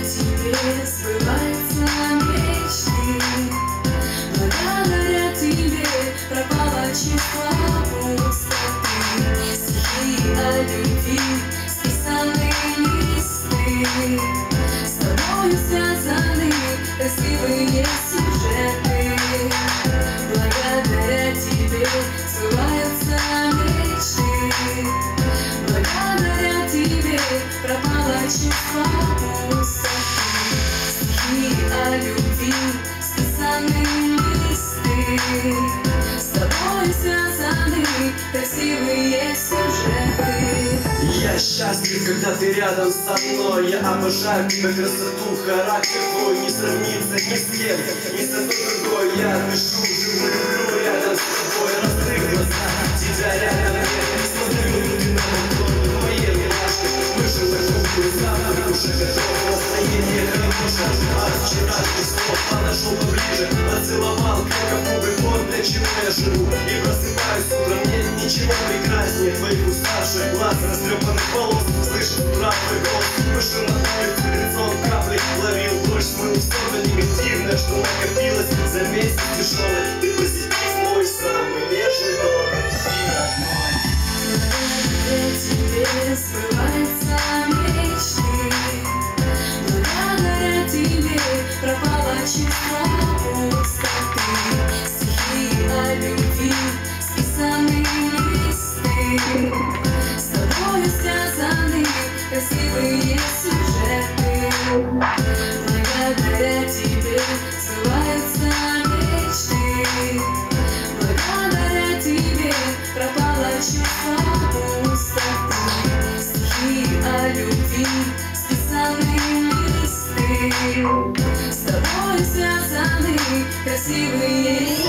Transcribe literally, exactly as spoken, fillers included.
тебе сбываются мечты. Благодаря тебе пропало чувство пустоты. Стихи о любви, списанные листы. С тобою связаны красивые сюжеты. Благодаря тебе сбываются мечты. Благодаря тебе пропало чувство пустоты. Стихи о любви, списанные листы. С тобой связаны красивые сюжеты. Я счастлив, когда ты рядом со мной. Я обожаю тебя, красоту, характер твой не сравнится ни с кем, ни с одной другой. Я дышу, живу, люблю рядом с тобой. Раскрыв глаза, тебя рядом нет. Не смотрю, ты на ладони моей рубашки. Мы же такую завтра уже готовы. Настроение хорошее, от вчерашних слов подошел поближе, поцеловал, как в губы. Вот для чего я живу и просыпаюсь утром. Нет ничего прекраснее твоих уставших глаз, растрепанных волос. Слышишь утра твой голос. Вышел на улицу, лицом капли ловил дождь, смыл все то негативное, что накопилось за месяц тяжелый. Ты позитив мой, самый нежный дом и родной. Благодаря тебе сбываются мечты. Благодаря тебе пропало чувство пустоты. Стихи о любви, списанные листы. С тобой связаны красивые сюжеты. Благодаря тебе сбываются мечты. Благодаря тебе пропало чувство пустоты. Стихи о любви, списанные листы. С тобой связаны красивые